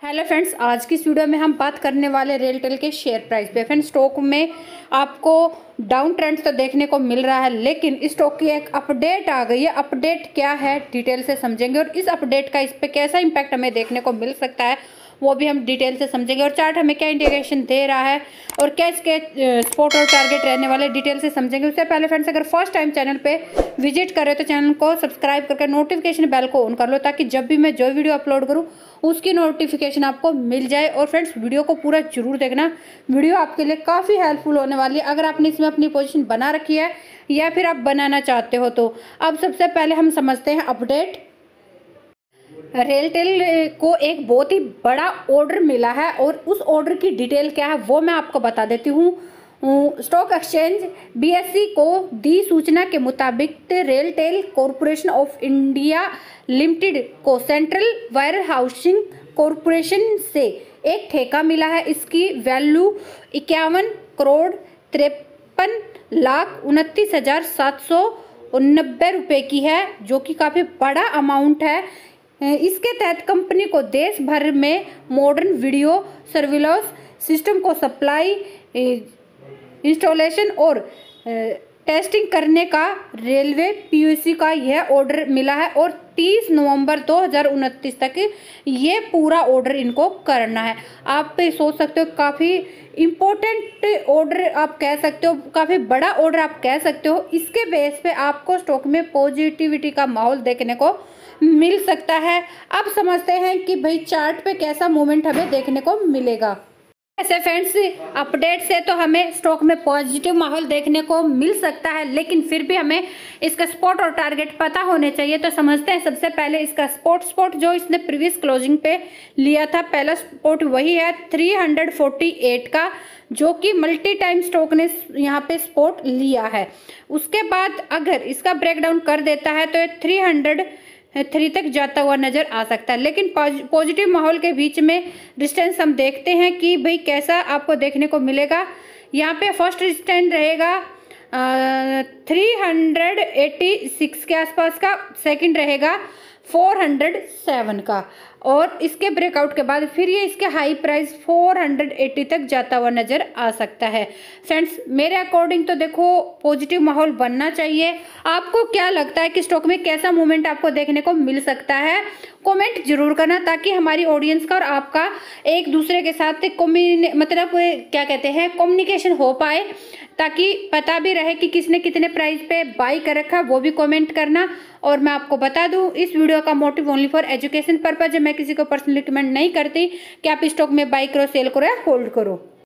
Hello friends, आज की इस वीडियो में हम बात करने वाले रेलटेल के शेयर प्राइस पे। फ्रेंड्स, स्टॉक में आपको डाउन ट्रेंड तो देखने को मिल रहा है, लेकिन इस स्टॉक की एक अपडेट आ गई है। अपडेट क्या है डिटेल से समझेंगे और इस अपडेट का इस पे कैसा इम्पैक्ट हमें देखने को मिल सकता है वो भी हम डिटेल से समझेंगे। और चार्ट हमें क्या इंडिकेशन दे रहा है और क्या इसके स्पॉट और टारगेट रहने वाले डिटेल से समझेंगे। उससे पहले फ्रेंड्स, अगर फर्स्ट टाइम चैनल पे विजिट करें तो चैनल को सब्सक्राइब करके नोटिफिकेशन बेल को ऑन कर लो, ताकि जब भी मैं जो वीडियो अपलोड करूँ उसकी नोटिफिकेशन आपको मिल जाए। और फ्रेंड्स, वीडियो को पूरा जरूर देखना, वीडियो आपके लिए काफ़ी हेल्पफुल होने वाली है अगर आपने इसमें अपनी पोजीशन बना रखी है या फिर आप बनाना चाहते हो तो। अब सबसे पहले हम समझते हैं अपडेट। रेलटेल को एक बहुत ही बड़ा ऑर्डर मिला है और उस ऑर्डर की डिटेल क्या है वो मैं आपको बता देती हूँ। स्टॉक एक्सचेंज बीएसई को दी सूचना के मुताबिक RailTel corporation of India limited को सेंट्रल वायर हाउसिंग कॉरपोरेशन से एक ठेका मिला है। इसकी वैल्यू 51 करोड़ 53,29,790 रुपये की है, जो कि काफ़ी बड़ा अमाउंट है। इसके तहत कंपनी को देश भर में मॉडर्न वीडियो सर्विलांस सिस्टम को सप्लाई, इंस्टॉलेशन और टेस्टिंग करने का रेलवे पीयूसी का यह ऑर्डर मिला है और 30 नवंबर 2029 तक ये पूरा ऑर्डर इनको करना है। आप सोच सकते हो काफ़ी इम्पोर्टेंट ऑर्डर आप कह सकते हो, काफ़ी बड़ा ऑर्डर आप कह सकते हो। इसके बेस पे आपको स्टॉक में पॉजिटिविटी का माहौल देखने को मिल सकता है। अब समझते हैं कि भाई चार्ट पे कैसा मूवमेंट हमें देखने को मिलेगा। ऐसे फ्रेंड्स, अपडेट से तो हमें स्टॉक में पॉजिटिव माहौल देखने को मिल सकता है, लेकिन फिर भी हमें इसका स्पॉट और टारगेट पता होने चाहिए। तो समझते हैं सबसे पहले इसका स्पॉट जो इसने प्रीवियस क्लोजिंग पे लिया था, पहला स्पॉट वही है 348 का, जो कि मल्टी टाइम स्टॉक ने यहाँ पे स्पॉट लिया है। उसके बाद अगर इसका ब्रेकडाउन कर देता है तो 303 तक जाता हुआ नजर आ सकता है, लेकिन पॉजिटिव माहौल के बीच में डिस्टेंस हम देखते हैं कि भाई कैसा आपको देखने को मिलेगा। यहाँ पे फर्स्ट डिस्टेंस रहेगा 386 के आसपास का, सेकंड रहेगा 407 का, और इसके ब्रेकआउट के बाद फिर ये इसके हाई प्राइस 480 तक जाता हुआ नजर आ सकता है। फ्रेंड्स, मेरे अकॉर्डिंग तो देखो पॉजिटिव माहौल बनना चाहिए। आपको क्या लगता है कि स्टॉक में कैसा मूवमेंट आपको देखने को मिल सकता है? कमेंट जरूर करना, ताकि हमारी ऑडियंस का और आपका एक दूसरे के साथ मतलब क्या कहते हैं कम्युनिकेशन हो पाए, ताकि पता भी रहे कि किसने कितने प्राइस पे बाई कर रखा, वो भी कमेंट करना। और मैं आपको बता दूं, इस वीडियो का motive only for education purpose है। मैं किसी को पर्सनली रिकमेंड नहीं करती कि आप स्टॉक में बाई करो, सेल करो या होल्ड करो।